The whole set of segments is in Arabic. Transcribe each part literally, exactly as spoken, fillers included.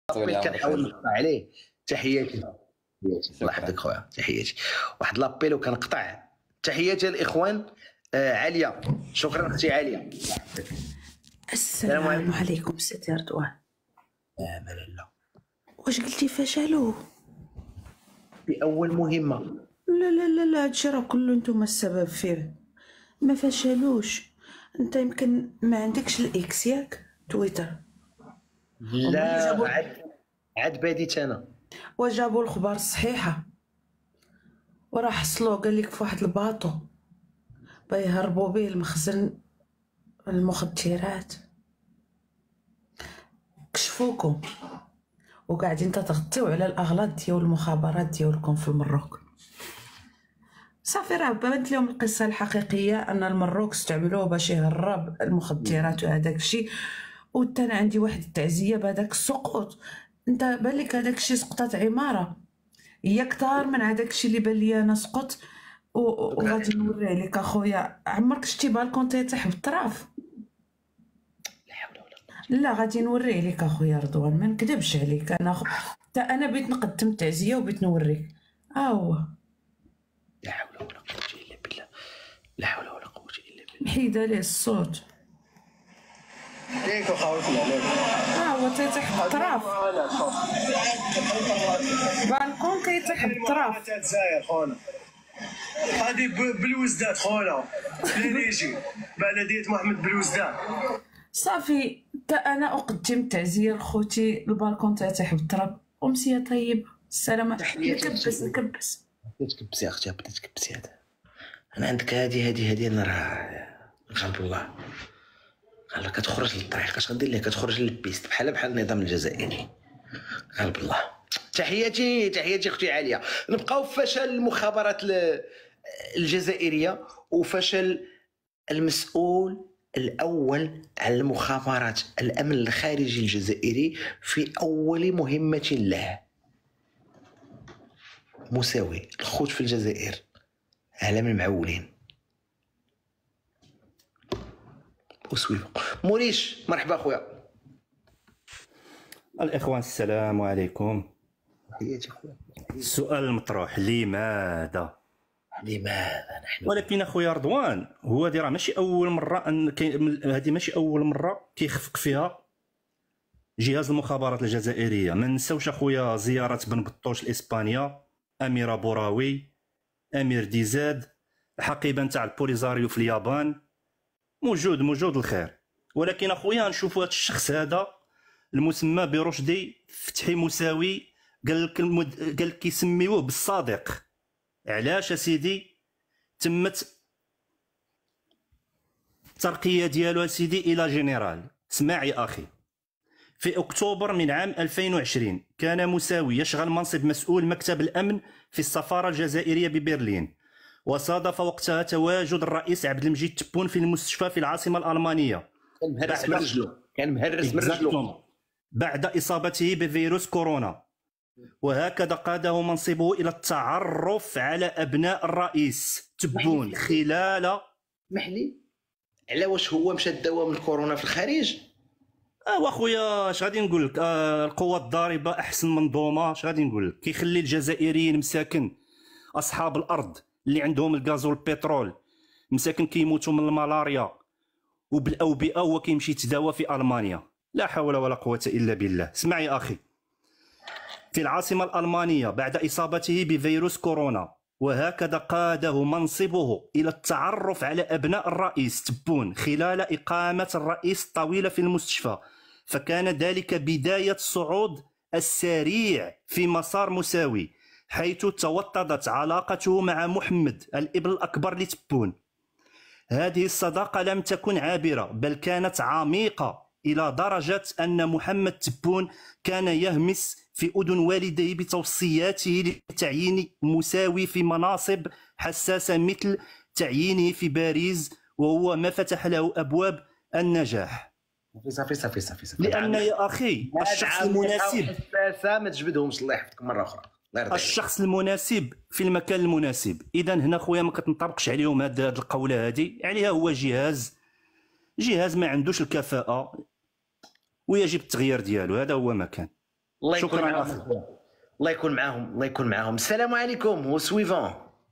لابيل كنحاول نقطع عليه. تحياتي الله يحفظك خويا، تحياتي. واحد لابيل وكنقطع. تحياتي الاخوان. آه عليا، شكرا اختي عليا. السلام عليكم سيدي رضوان. امان الله. واش قلتي فشلوا في اول مهمه؟ لا لا لا لا، هادشي راه كله نتوما السبب فيه. ما فشلوش. انت يمكن ما عندكش الاكس ياك تويتر. لا عاد عاد باديت انا. وجابوا الخبار الصحيحه وراه حصلوه قال لك في واحد الباطو بيهربوا به المخزن المخدرات. كشفوكم وقاعدين تتغطيو على الاغلاط ديال المخابرات ديالكم في المروك. صافي راه بانت لهم القصه الحقيقيه ان المروك استعملوه باش يهرب المخدرات وهذاك الشيء. وتانا عندي واحد التعزيه بهذاك السقوط. انت بالك هذاك الشيء سقطت عماره هي كثار من هذاك الشيء اللي بان لي انا سقط. وغادي نوريه لك اخويا. عمرك شتي بالكون تيطيح بالطراف؟ لا حول ولا قوه. لا غادي نوريه لك اخويا رضوان، ما نكذبش عليك. انا خ... تا انا بغيت نقدم تعزيه وبغيت نوريك. ها هو. لا حول ولا قوه الا بالله. لا حول ولا قوه الا بالله. محيده ليه الصوت. ليك وخاوتنا عليك. ها هو تيطيح بالطراف. بالكون كيطيح بالطراف. تزاير خونا. هادي بالوزداد خونا. ليجي بلديه محمد بالوزداد. صافي تا انا اقدم تعزيه لخوتي. البالكون تيطيح بالطراف. امسيه طيب. السلام عليكم. نكبس نكبس. بديت تكبسي يا اختي، بديت تكبسي. هذا انا عندك هادي هادي هادي انا راه غالب الله قال كتخرج للطريق. اش غندير لها؟ كتخرج للبيست بحال بحال النظام الجزائري. غالب الله. تحياتي تحياتي اختي عليا. نبقاو في فشل المخابرات الجزائريه وفشل المسؤول الاول على المخابرات الامن الخارجي الجزائري في اول مهمه له. مساوي الخوت في الجزائر عالم المعولين. وسويفو موريش مرحبا خويا. الإخوان السلام عليكم. حياتي خويا. السؤال المطروح لماذا؟ لماذا نحن؟ ولكن اخويا رضوان هو هذه راه ماشي اول مره ان هذه ماشي اول مره كيخفق فيها جهاز المخابرات الجزائريه. ما نساوش اخويا زياره بن بطوش لاسبانيا، اميره بوراوي، امير ديزاد، الحقيبه نتاع البوليزاريو في اليابان. موجود موجود الخير. ولكن اخويا نشوفوا هذا الشخص هذا المسمى برشدي فتحي مساوي قال لك المد... قال لك كيسميوه بالصادق. علاش اسيدي تمت الترقيه ديالو اسيدي الى جنرال؟ اسمع يا اخي. في اكتوبر من عام ألفين وعشرين كان مساوي يشغل منصب مسؤول مكتب الامن في السفاره الجزائريه ببرلين، وصادف وقتها تواجد الرئيس عبد المجيد تبون في المستشفى في العاصمه الالمانيه. كان مهرس من رجلو كان مهرس من رجلو بعد اصابته بفيروس كورونا، وهكذا قاده منصبه الى التعرف على ابناء الرئيس تبون خلال محلي على واش هو مشى داوا من كورونا في الخارج. اه واخويا اش غادي نقول لك؟ آه القوه الضاربه احسن منظومه. اش غادي نقول لك؟ كيخلي الجزائريين مساكن اصحاب الارض اللي عندهم الغاز والبترول مساكن كيموتوا من الملاريا وبالاوبئه، وهو كيمشي يتداوى في المانيا. لا حول ولا قوه الا بالله. اسمع يا اخي. في العاصمه الالمانيه بعد اصابته بفيروس كورونا، وهكذا قاده منصبه الى التعرف على ابناء الرئيس تبون خلال اقامه الرئيس الطويله في المستشفى. فكان ذلك بدايه الصعود السريع في مسار مساوي، حيث توطدت علاقته مع محمد الابن الاكبر لتبون. هذه الصداقه لم تكن عابره بل كانت عميقه الى درجه ان محمد تبون كان يهمس في اذن والديه بتوصياته لتعيين مساوي في مناصب حساسه مثل تعيينه في باريس، وهو ما فتح له ابواب النجاح. صافي صافي صافي صافي. لان يا اخي الشخص المناسب حساسه ما تجبدهمش. الله يحفظك مره اخرى. الشخص المناسب في المكان المناسب. اذا هنا خويا ما كتنطبقش عليهم هذه القوله هذه. عليها هو جهاز جهاز ما عندوش الكفاءه ويجب التغيير ديالو. هذا هو ما كان. الله يكون شكرا معاهم اخي. أخويا. الله يكون معاهم الله يكون معاهم. السلام عليكم. هو سويفون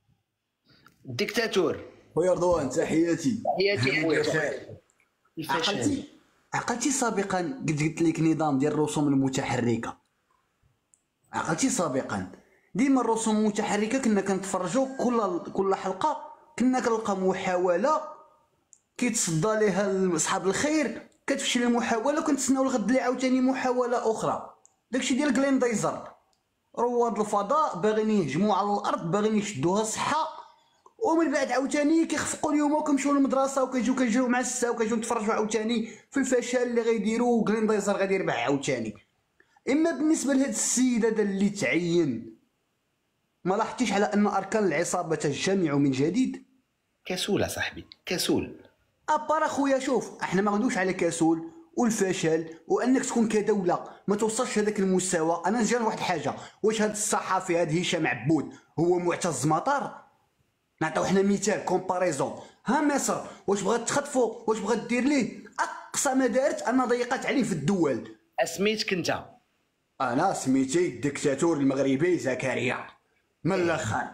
ديكتاتور. خويا رضوان تحياتي. تحياتي خويا. عقلتي الفشل. عقلتي سابقا قلت قلت لك نظام ديال الرسوم المتحركه. عقلتي سابقا ديما الرسوم المتحركه كنا كنتفرجوا كل كل حلقه كنا كنلقى محاوله كيتصدى ليها اصحاب الخير، كتفشل المحاوله وكنتسناو الغد اللي عاوتاني محاوله اخرى. داكشي ديال جليندايزر، رواد الفضاء باغيين يهجموا على الارض، باغيين يشدوها صحه، ومن بعد عاوتاني كيخفقوا اليوم وكيمشيو للمدرسه وكيجيو كيجريو مع السا وكيجيو نتفرجوا عاوتاني في الفشل اللي غيديروا جليندايزر غادي يربح عاوتاني. اما بالنسبه لهاد السيد هذا اللي تعين، ما لاحظتيش على ان اركان العصابه تجتمع من جديد؟ كسول يا صاحبي كسول. ابار اخويا شوف، احنا ما غندوش على كسول والفشل وانك تكون كدوله ما توصلش هذاك المستوى. انا نجي واحد الحاجه، واش هذا الصحفي هذا هشام عبود هو معتز مطار؟ نعطيو حنا مثال كومباريزون. ها مصر واش بغات تخطفو، واش بغات دير ليه؟ اقصى ما دارت ان ضيقت عليه في الدول. اسميتك انت؟ انا سميتي الدكتاتور المغربي زكريا من الاخر.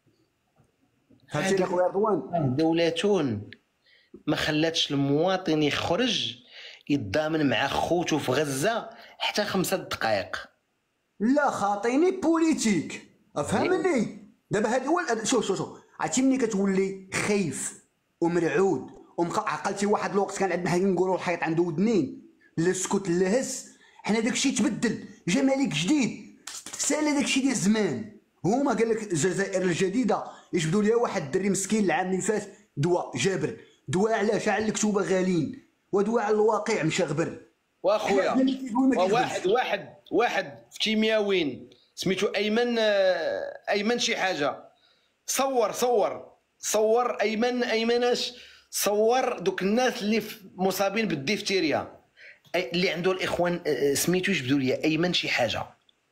فهمتي اخويا رضوان؟ دولتون ما خلاتش المواطن يخرج يتضامن مع خوتو في غزه حتى خمسة دقائق. لا خاطيني بوليتيك، افهمني. دابا هاد هو ال- شوف شوف شوف عرفتي ملي كتولي خايف ومرعود وعقلتي واحد الوقت كان عندنا حنا نقولوا الحيط عنده ودنين، لا سكت لا هز. حنا داكشي تبدل، جا ملك جديد سال داكشي ديال زمان. هما قال لك الجزائر الجديده يجبدوا ليها واحد الدري مسكين العام اللي فات دواء جابر. دواء علاش؟ على الكتوبه غاليين، ودواء على الواقع مشغبر. واخويا حنا اللي كيقول ما كيخدمش. واحد واحد واحد في تيمياوين سميتو ايمن آه، ايمن شي حاجه. صور صور صور ايمن ايمناش صور دوك الناس اللي في- مصابين بالديفتيريا، أي- اللي عنده الاخوان آه، سميتو يجبدوا لي ايمن شي حاجه.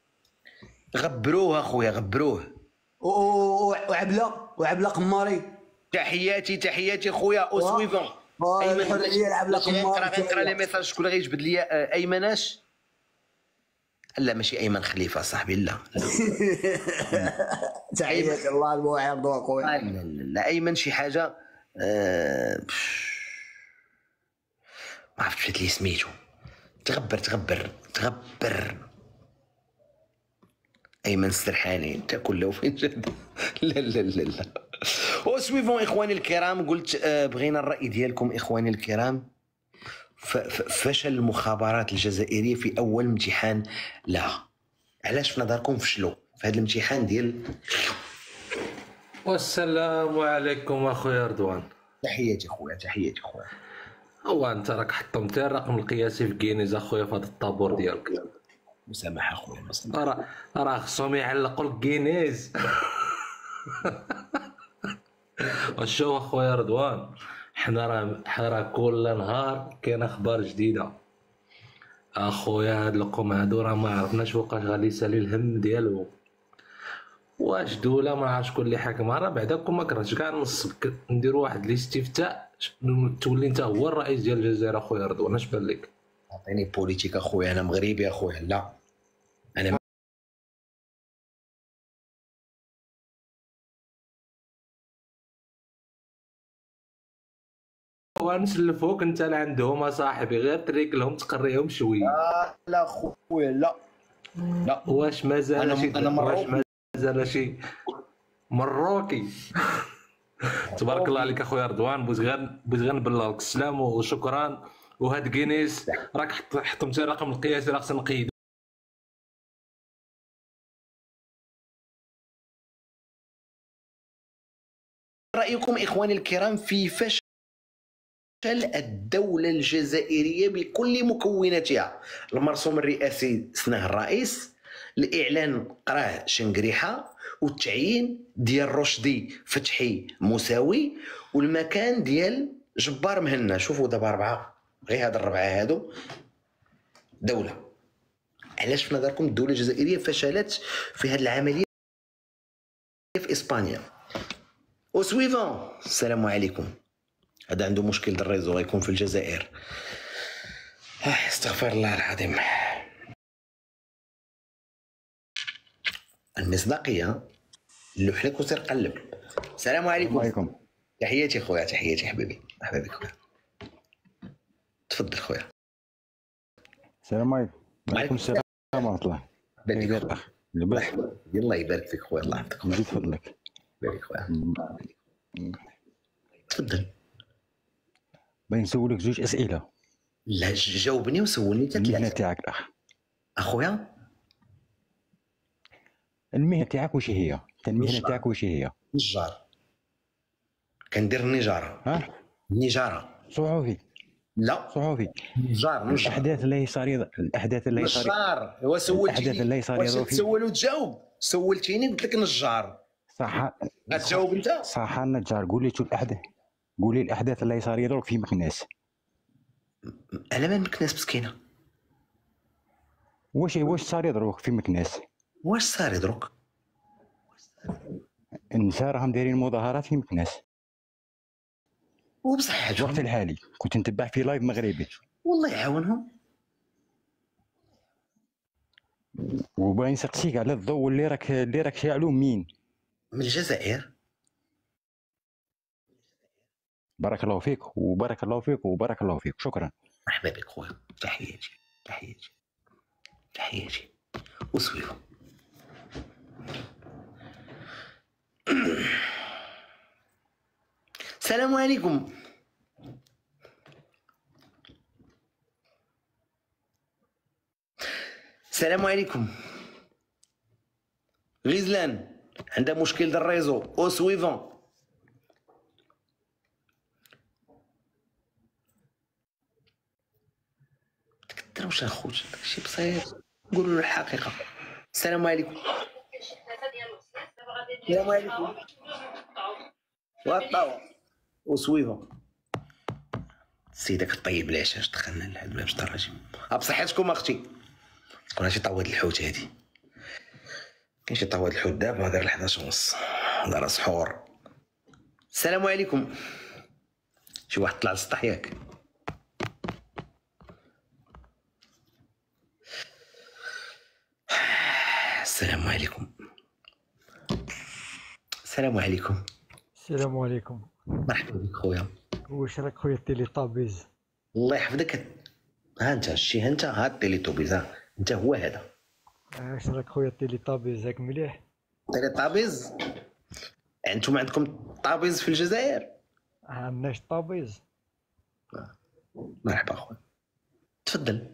غبروه اخويا غبروه. و- و- وعبله وعبله قماري. تحياتي تحياتي خويا اوسويفون. آه، ايمن الحرية العب لكم غنقرا مارك غنقرا لي تحية. ميساج. شكون اللي غيجبد لي آه، ايمناش؟ لا ماشي ايمن خليفه صاحبي، لا تحياتي الله الموعظ اخويا. لا لا لا ايمن شي حاجه آه، ما عرفتش فات لي سميتو. تغبر تغبر تغبر ايمن السرحاني انت كله فين جد. لا لا لا لا. وسويفون اخواني الكرام، قلت آه، بغينا الراي ديالكم اخواني الكرام. ف- ف- فشل المخابرات الجزائريه في اول امتحان لها، علاش في نظركم فشلوا في هذا الامتحان ديال؟ والسلام عليكم اخويا رضوان. تحياتي خويا تحياتي خويا. هو انت راك حطمتي الرقم القياسي في كينيز اخويا في هذا الطابور ديالك. مسامحه خويا مسامحه. راه راه خصهم يعلقوا لك كينيز. وشوف اخويا رضوان، حنا راه حنا راه كل نهار كاين اخبار جديده اخويا. هاد القوم هادو راه ما عرفناش فوقاش غادي يسالي الهم ديالو. واش دوله ما عرف شكون اللي حاكمها، راه بعداكم ما كرهتش كاع نصب نديروا واحد الاستفتاء تولي انت هو الرئيس ديال الجزائر اخويا رضوان. اش بان لك؟ عطيني بوليتيك اخويا، انا مغربي اخويا. لا انا ونسلفوك انت لعندهم اصاحبي، غير تريك لهم تقريهم شويه. لا خويا لا لا. واش مازال أنا- شي أنا واش مروكي. مازال شي مروكي؟ تبارك الله عليك اخويا رضوان. بغيت غير بغيت غير نبلغ لك السلام وشكرا. وهاد كينيس راك حط- حطمتي الرقم القياسي، راه خصنا نقيدو. رايكم اخواني الكرام في فشل الدولة الجزائرية بكل مكوناتها؟ المرسوم الرئاسي سناه الرئيس، الإعلان قراه شنقريحة، والتعيين ديال رشدي فتحي مساوي، والمكان ديال جبار مهنا. شوفوا دابا أربعة، غير هاد الربعة هادو دولة. علاش في نظركم الدولة الجزائرية فشلت في هذه العملية في إسبانيا؟ وسويفون السلام عليكم. هذا عنده مشكل الريزو غيكون في الجزائر. آه، استغفر الله العظيم. المصداقيه اللوح لك وسير قلب. السلام عليكم. عليكم. تحياتي خويا، تحياتي حبيبي، مرحبا بك خويا. تفضل خويا. السلام عليكم. وعليكم السلام ورحمه الله. بارك كيف فيك. الاخ لاباس؟ الله يبارك فيك خويا، الله يحفظك خويا. نزيد فضلك. بارك خويا. تفضل. باغي نسولك جوج اسئله. لا جاوبني وسولني حتى المهنه ثلاثه. تاعك الاخ، اخويا المهنه تاعك واش هي؟ انت المهنه نجار. تاعك واش هي؟ نجار، كندير النجاره. ها؟ النجاره. صحفي. لا صحفي. نجار نجار. الاحداث اللي صارت الاحداث اللي صارت نجار. هو سولتيني الأحداث اللي صار واش يضرب فيه. تسول وتجاوب. سولتيني قلت لك نجار، صح. غتجاوب انت. صح النجار. قول لي شو الاحداث، قول لي الاحداث اللي صار يضرب في مكناس. على ما مكناس مسكينه. واش واش صار يضربك في مكناس؟ واش صار يضرك؟ النساء راهم دايرين مظاهرات في مكناس وبصحتهم. الوقت الحالي. كنت نتبع في لايف مغربي والله يعاونهم. وباغي نسقسيك على الضوء اللي راك اللي راك شاعلو مين. من الجزائر. بارك الله فيك وبارك الله فيك وبارك الله فيك. شكرا. مرحبا بك خويا، تحياتي تحياتي تحياتي وسويفو. السلام عليكم. السلام عليكم. غزلان عندها مشكل ديال الريزو او سويفون. تكثروش اخوت، داكشي بسيط، قولوا له الحقيقه. السلام عليكم. السلام عليكم. وطاو وسويفون. السيدة كطيب العشاش، دخلنا لهاد باش الراجل. بصحتكم اختي. شكون شي طواد الحوت هادي؟ كاين شي طواد الحوت دابا دار الحداش ونص، هذا راه سحور. السلام عليكم. شي واحد طلع للسطح ياك؟ السلام عليكم. السلام عليكم. السلام عليكم. مرحبا بك خويا. واش راك خويا تيلي طابيز؟ الله يحفظك. ها انت شتي، ها انت ها التيليتوبيز، ها انت هو هذا. واش راك خويا تيلي طابيز هاك مليح؟ تيلي طابيز. انتم عندكم طابيز في الجزائر؟ عندناش طابيز. مرحبا خويا، تفضل.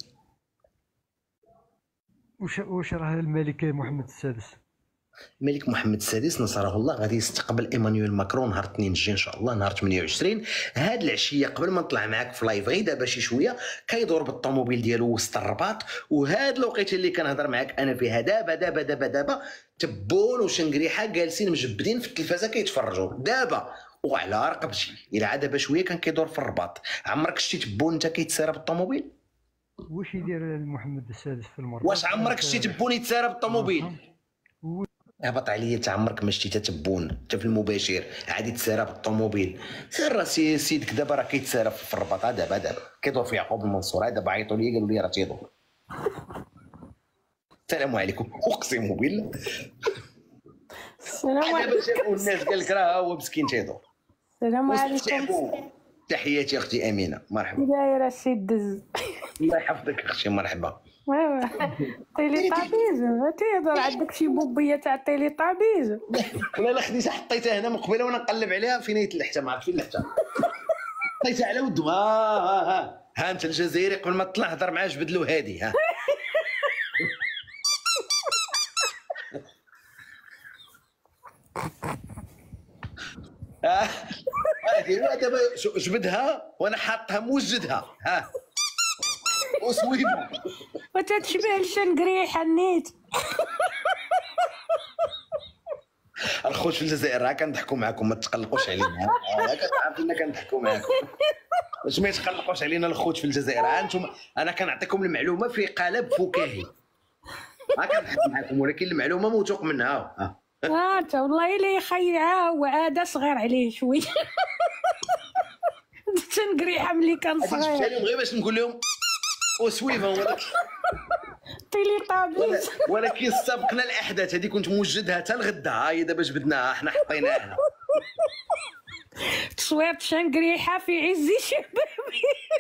واش واش راه الملك محمد السادس؟ الملك محمد السادس نصره الله غادي يستقبل ايمانويل ماكرون نهار اثنين الجاي ان شاء الله، نهار ثمانية وعشرين. هاد العشيه قبل ما نطلع معاك في لايف غير دابا شي شويه كيدور بالطوموبيل ديالو وسط الرباط. وهاد الوقيته اللي كنهضر معاك انا فيها دابا دابا دابا دابا تبون وشنقريحه جالسين مجبدين في التلفازه كيتفرجوا دابا وعلى رقبتي. الى عاد دابا شويه كان كيدور في الرباط. عمرك شتي تبون انت كيتسارى بالطوموبيل؟ واش يدير محمد السادس في المرة؟ واش عمرك شتي تبون يتسارى بالطوموبيل؟ هبط عليا انت عمرك ما شتي تتبون انت في المباشر عادي تسارى بالطوموبيل. سير راسي سيدك دابا راه كيتسارى في الرباط دابا دابا كيدور في يعقوب المنصور. دابا عيطوا لي قالوا لي راه تيدور. السلام عليكم. اقسم بالله السلام دابا عليكم. جابوا الناس قال لك راه هو مسكين تيدور. السلام عليكم. واستعبوا. تحياتي اختي امينه. مرحبا. دايره شي دز. الله يحفظك اختي. مرحبا. تيلي طابيز تيهضر عندك شي بوبيه تاع تيلي طابيز. لا لا خديتها حطيتها هنا من قبيله وانا نقلب عليها فين يتلحتها ما عرفت فين لحتها. حطيتها على ودو. ها ها ها ها انت الجزائري قبل ما تطلع هضر معاه جبد له هادي. ها هادي دابا جبدها وانا حاطها موجدها. ها وسويبها وتتشبه الشنقريحه نيت. الخوت في الجزائر راه كنضحكوا معاكم ما تقلقوش علينا. راه كتعرفوا ان كنضحكوا معاكم باش ما يتقلقوش علينا الخوت في الجزائر. ها انتم انا كنعطيكم المعلومه في قالب فكاهي. ما كنضحك معاكم ولكن المعلومه موثوق منها. ها اه انت والله الا يخيعها وعاد صغير عليه شويه. الشنقريحه ملي كان هادي جبتها صغير. لهم غير باش نقول لهم وسويفه. انت تيلي طابيز. ولكن سبقنا الاحداث هذه كنت موجدها حتى الغدا، ها هي دابا جبدناها حنا حطيناها. تصوير شنقريحه في عز شبابي.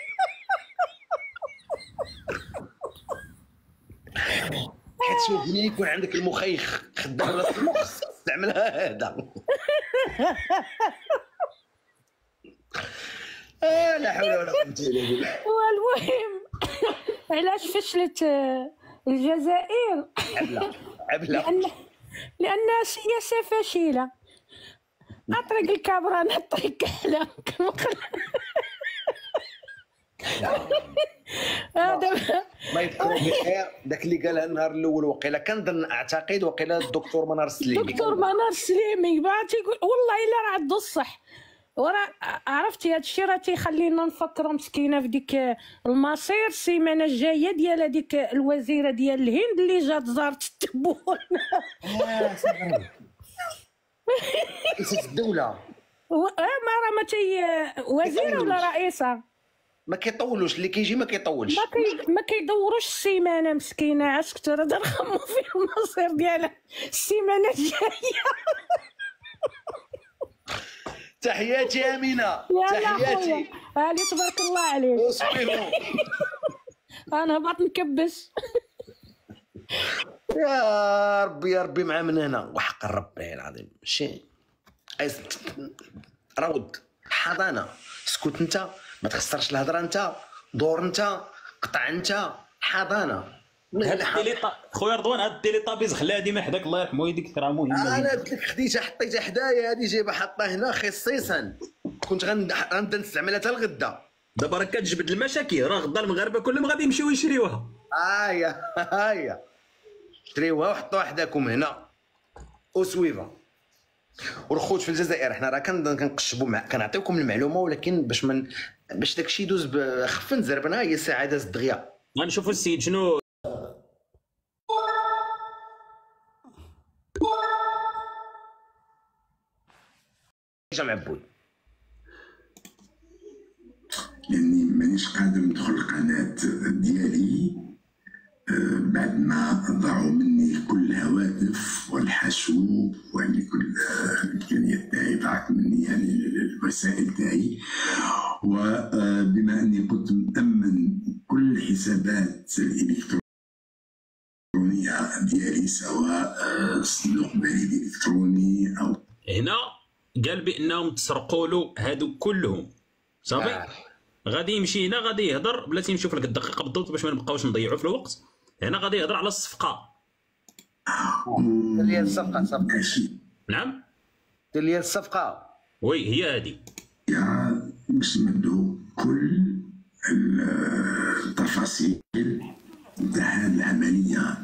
حيت شوف ملي يكون عندك المخيخ خدام راس المخ استعملها هذا. آه لا حول ولا قوة الا بالله. والمهم علاش فشلت الجزائر؟ عبله عبله لان لانها سياسه فاشله. اطرق الكاميرا نطرق على هذا ما يذكروا بخير. داك اللي قالها النهار الاول وقيلا كنظن اعتقد وقيلا الدكتور منار السليمي. دكتور منار السليمي بعد تيقول والله الا راه عنده الصح. وراه عرفتي هذا الشيء راه تيخلينا نفكروا مسكينه في ديك المصير السيمانه الجايه ديال هذيك الوزيره ديال الهند اللي جات زارت التبون. رئيسة الدولة و... ما راه ما تي وزيره ولا رئيسه ما كيطولوش، اللي كيجي ما كيطولش. ما كي ما كيدوروش السيمانه مسكينه. عسكت راه نخمو في المصير ديالها السيمانه الجايه. تحياتي امينه، تحياتي. هاني تبارك الله عليك. اصبروا انا بط نكبس. يا ربي يا ربي مع من هنا وحق ربي العظيم. شي رود حضانه. اسكت انت، ما تخسرش الهضره انت، دور انت، قطع انت. حضانه هاد التيلي خويا رضوان، هاد التيلي طابيز خليها ديما حداك الله يرحمو، يديك راه مهمه. انا قلت لك خديتها حطيتها حدايا، هذه جايبه حطها هنا خصيصا، كنت غنبدا نستعملها حتى الغدا. دابا راه كتجبد المشاكل، راه غدا المغاربه كلهم غادي يمشيو يشريوها. هاهي هاهي شريوها وحطوها حداكم هنا وسويفه. والخوت في الجزائر حنا راه كنقشبوا مع كنعطيوكم المعلومه، ولكن باش من باش داكشي يدوز بخف نزربنا هي ساعه دازت دغيا. غنشوفوا السيد شنو جا معبود. لاني مانيش قادر ندخل القناه ديالي بعد ما ضاعوا مني كل الهواتف والحاسوب، يعني كل الامكانيات تاعي ضاعت مني، يعني الوسائل تاعي. وبما اني كنت مأمن كل الحسابات الالكترونيه ديالي، سواء صندوق بريد الكتروني او هنا قال بانهم تسرقوا له هادو كلهم صافي. آه. غادي يمشي هنا غادي يهضر بلاتي نشوف لك الدقيقه بالضبط باش ما نبقاوش نضيعوا في الوقت. هنا غادي يهضر على الصفقه. اللي هي الصفقه صفقه نعم اللي هي الصفقه وي هي هذه. باش نبدو كل التفاصيل تاع هذه العمليه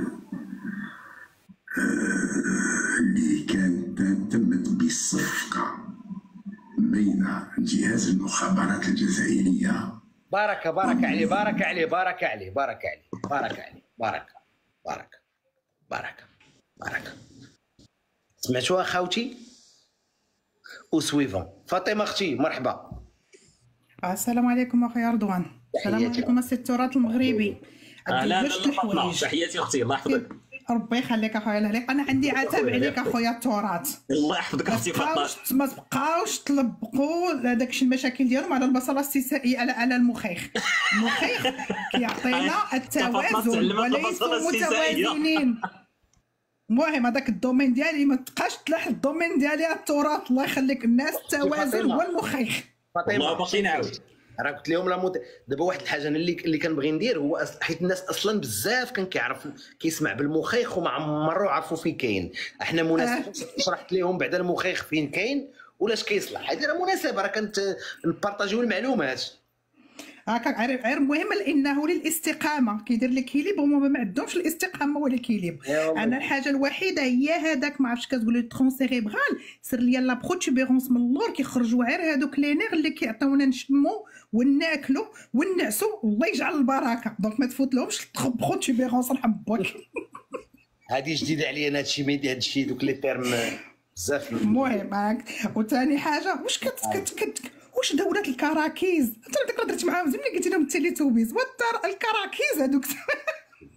اللي كانت تمت بالصفقه بين جهاز المخابرات الجزائريه. بارك بارك عليه بارك عليه بارك عليه بارك عليه بارك عليه بارك بارك بارك بارك. سمعتوها خاوتي وسويفون. فاطمه اختي مرحبا. السلام عليكم اخويا رضوان. السلام عليكم السي التراث المغربي. اهلا لا تحياتي اختي الله يحفظك. ربي يخليك اخويا الهليق. انا عندي عتاب عليك اخويا التراث. الله يحفظك اختي فاطمه. ما تبقاوش تلبقوا داكشي المشاكل ديالهم على البصله الاستثنائيه على على المخيخ. المخيخ كيعطينا التوازن وليسوا متوازنين. المهم هذاك الدومين ديالي ما تبقاش تلاح الدومين ديالي التراث. الله يخليك الناس التوازن هو المخيخ. فاطمه باقي نعاود راه قلت لهم لا مت... دابا واحد الحاجه انا اللي اللي كنبغي ندير هو أص... حيت الناس اصلا بزاف كان كيعرف كيسمع بالمخيخ وما عمرو عرفوا فين كاين. احنا مناسبه آه. شرحت لهم بعدا المخيخ فين كاين ولاش كيصلح. هذه راه مناسبه راه كنت نبارطاجيو المعلومات هكا. عارف غير مهم لانه للاستقامه كيدير لك كيليب وهما ما عندهمش الاستقامه ولا كيليب. انا الحاجه الوحيده هي هذاك ما عرفتش كتقول لي ترون سيريبرال سير ليا لا بروتوبيرونس من اللور كيخرجوا غير هذوك لي نيغ اللي كيعطيونا نشمو وناكلو ونعسو. الله يجعل البركه. دونك ما تفوت لهمش بروتوبيرونس رحم باك. هذه جديده عليا انا هادشي ميدي هادشي دوك لي تيرم بزاف. المهم هاك. وثاني حاجه واش كت كت كت واش دولة الكراكيز انت ديك درت معاهم زعما قلتي لهم التيلي توبيز والدار الكراكيز هذوك.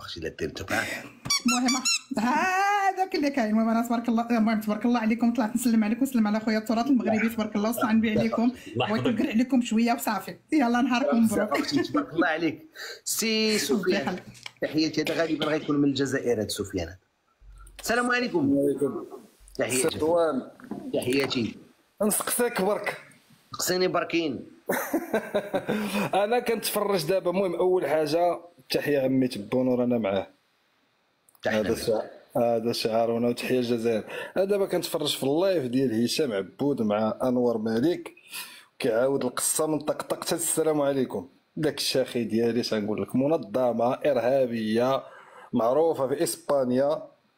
اختي لا دير تبع. المهم هذاك اللي كاين. المهم انا تبارك الله، المهم تبارك الله عليكم، طلعت نسلم عليكم، نسلم على خويا التراث المغربي تبارك الله، وصلنا نبيع عليكم، بغيت نقرع عليكم شويه وصافي. يلا نهاركم مبروك. تبارك الله عليك سي سفيان. تحياتي. هذا غالبا غيكون من الجزائر هذا سفيان. السلام عليكم. وعليكم تحياتي. سلوان تحياتي. نسقسيك برك. سقسيني بركين. انا كنتفرج دابا. المهم اول حاجه تحيه عمي تبون رانا معاه. هذا شعار هذا شعارنا. وتحيه الجزائر. انا دابا كنتفرج في اللايف ديال هشام عبود مع انور مالك كيعاود القصه من طقطق حتى السلام عليكم. داك الشاخي ديالي تنقول لك منظمه ارهابيه معروفه في اسبانيا،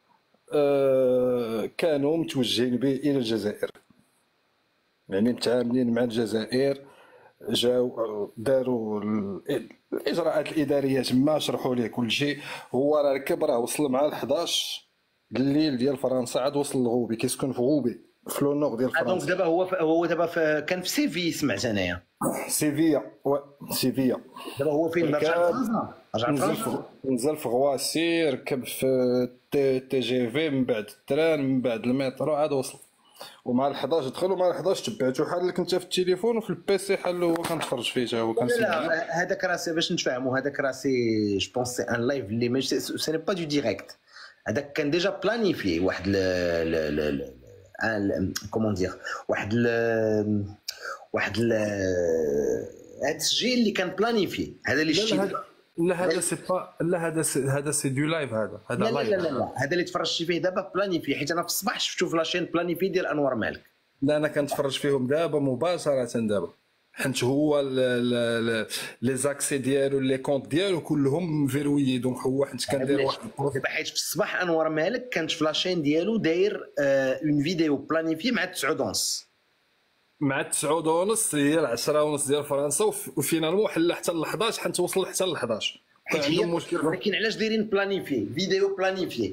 أه كانوا متوجهين به الى الجزائر، يعني متعاملين مع الجزائر، جاو داروا الاجراءات الاداريه تما، شرحوا ليه كل شيء. هو راه ركب راه وصل مع الحداش الليل ديال فرنسا، عاد وصل لغوبي، كيسكن في غوبي في لو نور ديال فرنسا. دونك دابا هو هو دابا كان في سيفي سمعت انايا. سيفيا و سيفيا. دابا هو فين رجع لفرنسا؟ رجع لفرنسا. نزل في غواسي، ركب في تي, تي جي في، من بعد التران، من بعد المترو، عاد وصل. ومع الحداش دخل، ومع الحداش تبعتو حال لك انت في التليفون وفي البيسي حال هو كنتفرج فيه تا هو كنسمع. لا هذاك راه باش نتفاهموا، هذاك راه سي جو بونس سي ان لايف اللي ماشي سي ني با دو ديريكت. هذاك كان ديجا بلانيفي واحد ل كومون دير واحد ل واحد ل هذا التسجيل اللي كان بلانيفي. هذا اللي شتي. لا هذا سي با لا هذا سي هذا سي دو لايف. هذا هذا لا لايف. لا لا لا هذا اللي تفرجتي فيه دابا بلانيفي، حيت انا في الصباح شفتو في لاشين بلانيفي ديال انور مالك. لا انا كنتفرج فيهم دابا مباشره دابا، حيت هو لي زاكسي ديالو لي كونت ديالو كلهم فيرويي، دونك هو حيت كندير واحد دابا حيت في الصباح انور مالك كانت في لاشين ديالو داير اون فيديو بلانيفي مع تسعود ونص مع تسعود ونص هي العشرة ونص ديال فرنسا، وفينالمون حل حتى ل حداش، حتى وصل حتى ل حداش. عندهم مشكل. ولكن علاش دايرين بلانيفي فيديو بلانيفي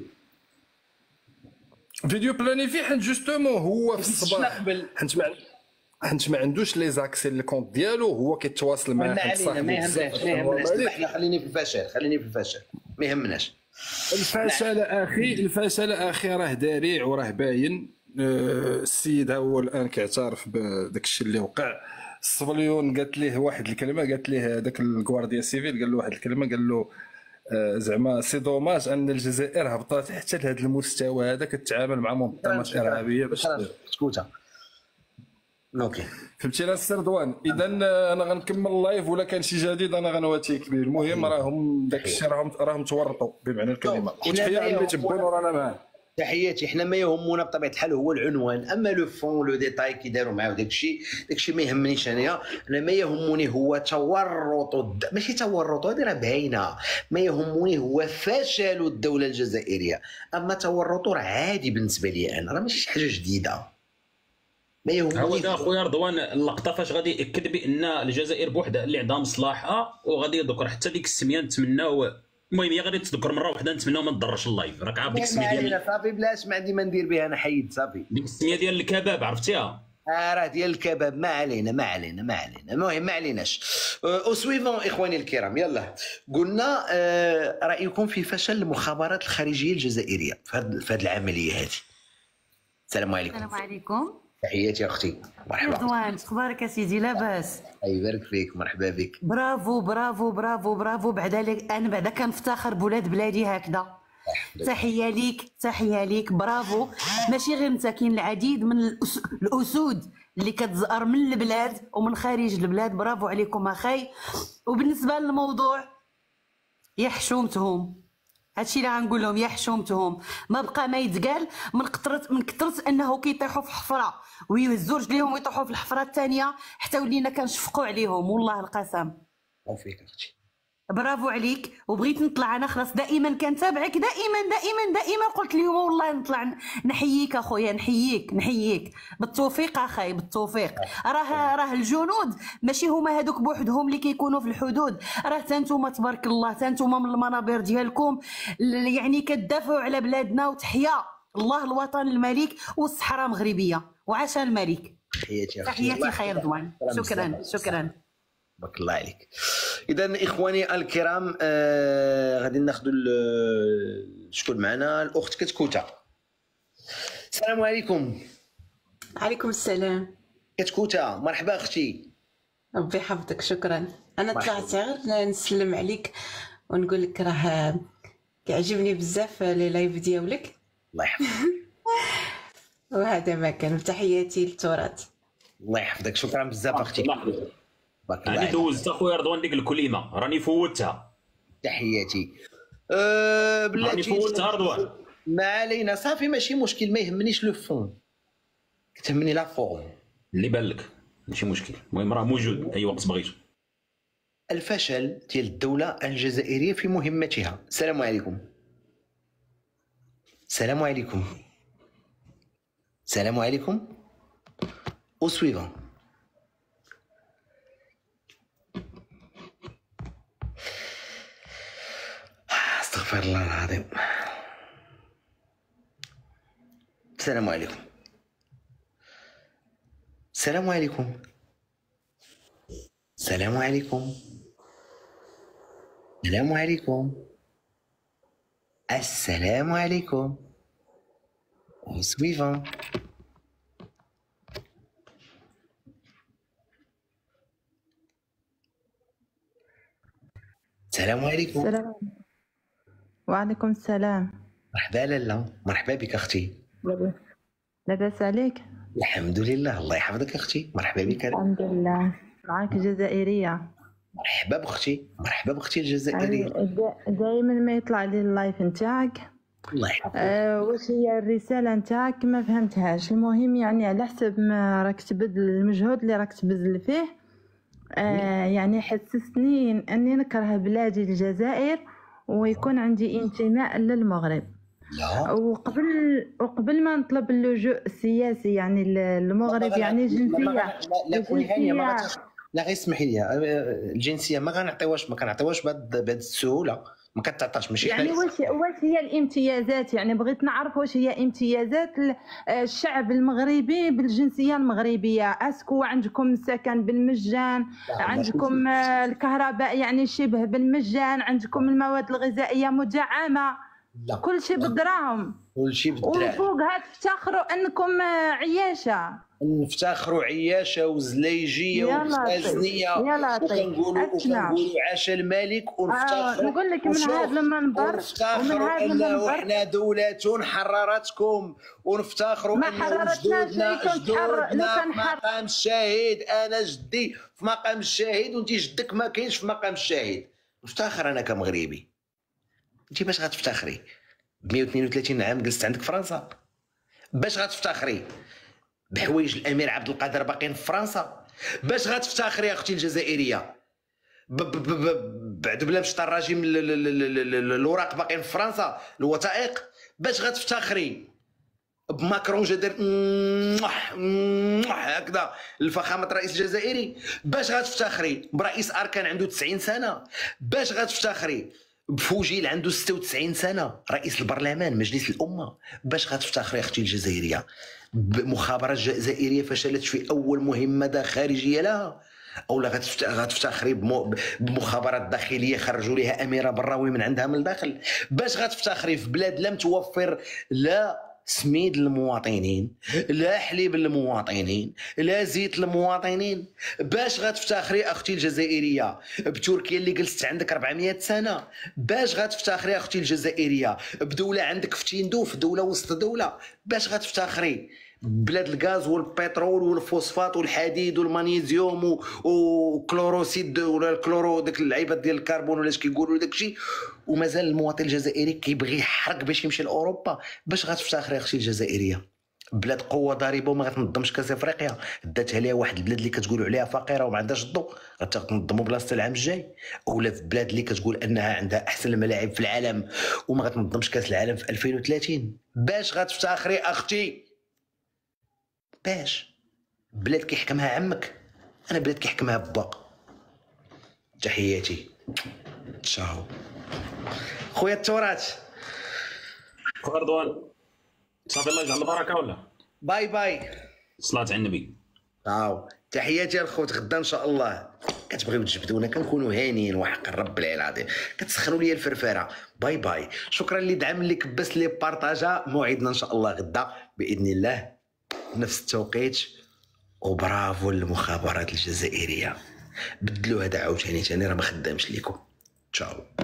فيديو بلانيفي؟ حيت جوستومون هو في الصباح، حيت ما حيت ما عندوش لي زاكسي للكونت ديالو، هو كيتواصل مع حد صاحبه. ما يهمناش ما يهمناش حنا خليني في الفشل، خليني في الفشل، ما يهمناش. الفشل اخي، الفشل اخي راه داريع وراه باين. السيد هو الان كيعترف بداك الشيء اللي وقع. الصبليون قالت ليه واحد الكلمه، قالت ليه هذاك الكوارديا سيفيل قال له واحد الكلمه، قال له زعما سي دوماج ان الجزائر هبطات حتى لهذا المستوى هذا، كتعامل مع منظمات ارهابيه باش سكوته. اوكي فهمتينا السي رضوان. اذا انا غنكمل اللايف، ولا كان شي جديد انا غنواتيك به. المهم راهم داك الشيء راهم راهم تورطوا بمعنى الكلمه. وتحيه عمي تبون ورانا معاه. تحياتي. حنا ما يهمنا بطبيعه الحال هو العنوان، اما لو فون لو ديتاي كي داروا معاه وداك الشيء، داك الشيء ما يهمنيش انايا. انا ما يهمني هو تورط، ماشي تورط، هذه راه باينه. ما يهمني هو فشل الدوله الجزائريه، اما تورط راه عادي بالنسبه لي انا، راه ماشي شي حاجه جديده. ما يهمني هو دا خويا رضوان اللقطه فاش غادي ياكد بان الجزائر بوحدها اللي عندها مصلحه، وغادي يذكر حتى ديك السميه. نتمناو المهم هي غادي تذكر مره واحده، نتمناو ما تضرش اللايف. راك عارف ديك السميه ديال صافي بلاش، ما عندي ما ندير بها انا، حيد صافي. ديك السميه ديال الكباب عرفتيها؟ اه راه ديال الكباب. ما علينا ما علينا ما علينا المهم ما عليناش. او سويفون اخواني الكرام، يلا قلنا آه رايكم في فشل المخابرات الخارجيه الجزائريه في هذه العمليه هذه. السلام عليكم. السلام عليكم. تحياتي اختي. مرحبا. رضوان اخبارك يا سيدي؟ لاباس؟ الله يبارك فيك، مرحبا بك. برافو برافو برافو برافو. بعدا لك انا بعدا كنفتخر بولاد بلادي هكذا. تحيه ليك تحيه ليك، برافو. ماشي غير انت، كاين العديد من الأس... الاسود اللي كتزأر من البلاد ومن خارج البلاد. برافو عليكم اخي. وبالنسبه للموضوع، يا حشومتهم، هادشي اللي غنقول لهم، يا حشومتهم. ما بقى ما يتقال من كثرة من كثرة انه كيطيحوا في حفره ويهزوا رجليهم ويطيحوا في الحفره الثانيه، حتى ولينا كنشفقوا عليهم والله القسم. برافو فيك اختي، برافو عليك. وبغيت نطلع انا خلاص، دائما كنتابعك، دائما دائما دائما. قلت لهم والله نطلع نحييك اخويا، نحييك نحييك. بالتوفيق اخي، بالتوفيق. راه راه الجنود ماشي هما هذوك بوحدهم اللي كيكونوا في الحدود، راه حتى نتوما تبارك الله، حتى نتوما من المنابر ديالكم يعني كتدافعوا على بلادنا. وتحيا الله الوطن الملك والصحراء المغربيه، وعاش الملك. تحياتي تحياتي خير رضوان. شكرا شكرا. بارك الله عليك. اذا اخواني الكرام آه غادي ناخذ شكون معنا؟ الاخت كتكوته. السلام عليكم. عليكم السلام. كتكوته مرحبا اختي. ربي يحفظك. شكرا. انا طلعت غير نسلم عليك ونقول لك راه كيعجبني بزاف لي لايف ديالك. الله يحفظك. وهذا ما كان. تحياتي للتراث. الله يحفظك. شكرا بزاف اختي. بارك الله. راني دوزت اخويا رضوان ديك الكلمه راني فوتها. تحياتي. أه بلاتي راني فوتها رضوان. ما علينا صافي ماشي مشكل. ما يهمنيش لو فون، كتهمني لا فورم. اللي بان لك ماشي مشكل. المهم راه موجود اي وقت بغيتو. الفشل ديال الدولة الجزائرية في مهمتها. السلام عليكم. السلام عليكم. السلام عليكم. au suivant. استغفر الله العظيم. السلام عليكم. السلام عليكم. السلام عليكم. السلام عليكم. السلام عليكم. au suivant. السلام عليكم. السلام. وعليكم السلام. مرحبا لالا. مرحبا بك اختي. لاباس عليك؟ الحمد لله. الله يحفظك اختي. مرحبا بك. الحمد لله. معاك جزائريه. مرحبا باختي. مرحبا باختي الجزائريه. دائما ما يطلع لي اللايف نتاعك. الله يحفظك. أه واش هي الرساله نتاعك؟ ما فهمتهاش. المهم يعني على حسب ما راك تبذل المجهود اللي راك تبذل فيه آه يعني حسسني اني نكره بلادي الجزائر ويكون عندي انتماء للمغرب. لا. وقبل وقبل ما نطلب اللجوء السياسي يعني المغرب يعني جنسيه. لا لا كوني هانيه ما لا غير اسمحي لي. الجنسيه ما غنعطيوهاش ما كنعطيوهاش بهذه السهوله. ما كتعطاش ماشي يعني واش واش هي الامتيازات؟ يعني بغيت نعرف واش هي امتيازات الشعب المغربي بالجنسيه المغربيه. اسكو عندكم السكن بالمجان؟ عندكم الكهرباء يعني شبه بالمجان؟ عندكم المواد الغذائيه مدعمه؟ لا. كل شيء بالدراهم. كل شيء بالدراهم. وفوق هاد تفتخروا انكم عياشه. نفتخروا عياشه وزليجيه وخازنيه وكنقولوا وكنقولوا عاش الملك ونفتخروا. آه نقول لك من هذا المنبر ونفتخروا انه احنا دوله حررتكم ونفتخروا انه جدودنا جدودنا في مقام الشهيد. انا جدي في مقام الشهيد وانت جدك ما كاينش في مقام الشهيد. نفتخر انا كمغربي. انت باش غتفتخري ب مية واثنين وثلاثين عام جلست عندك فرنسا؟ باش غتفتخري بحوايج الامير عبد القادر باقيين في فرنسا؟ باش غتفتخري يا اختي الجزائريه بعد بلا مشط الراجم الاوراق باقيين في فرنسا الوثائق؟ باش غتفتخري بماكرون جا دار هكذا لفخامه الرئيس الجزائري؟ باش غتفتخري برئيس اركان عنده تسعين سنه؟ باش غتفتخري بفوجيل عنده ستة وتسعين سنه رئيس البرلمان مجلس الامه؟ باش غتفتخري اختي الجزائريه بمخابرات جزائريه فشلت في اول مهمه خارجيه لها؟ او لا غتفتخري بمخابرات داخليه خرجوا لها اميره براوي من عندها من الداخل؟ باش غتفتخري في بلاد لم توفر لا سميد للمواطنين، لا حليب للمواطنين، لا زيت للمواطنين؟ باش غتفتخري اختي الجزائريه بتركيا اللي جلست عندك أربعمائة سنه؟ باش غتفتخري اختي الجزائريه بدوله عندك في تيندوف دوله وسط دوله؟ باش غتفتخري بلاد الغاز والبترول والفوسفات والحديد والمغنيسيوم وكلوروسيد ولا الكلورو داك اللعيبات ديال الكربون ولا اش كيقولوا داكشي ومازال المواطن الجزائري كيبغي يحرق باش يمشي لاوروبا؟ باش غتفتخري اختي الجزائريه بلاد قوه ضاربه وما غتنظمش كاس افريقيا داتها ليها واحد البلاد اللي كتقولوا عليها فقيره وما عندهاش الضوء غتنظموا بلاصه العام الجاي؟ اولا في بلاد اللي كتقول انها عندها احسن الملاعب في العالم وما غتنظمش كاس العالم في ألفين وثلاثين؟ باش غتفتخري اختي؟ باش بلاد كيحكمها عمك؟ انا بلاد كيحكمها با. تحياتي. تشاو خويا التراث. خويا رضوان صافي الله يجعل البركه ولا باي باي. صلاة على النبي. تشاو. تحياتي الخوت. غدا ان شاء الله كتبغيو تجبدونا كنكونوا هانيين وحق الرب العلي العظيم، كتسخنوا لي الفرفاره. باي باي، شكرا اللي دعم اللي كبس اللي بارطاجا. موعدنا ان شاء الله غدا باذن الله نفس التوقيت. وبرافو للمخابرات الجزائريه، بدلوا هذا عاوتاني ثاني راه ما خدامش ليكم. تشاو.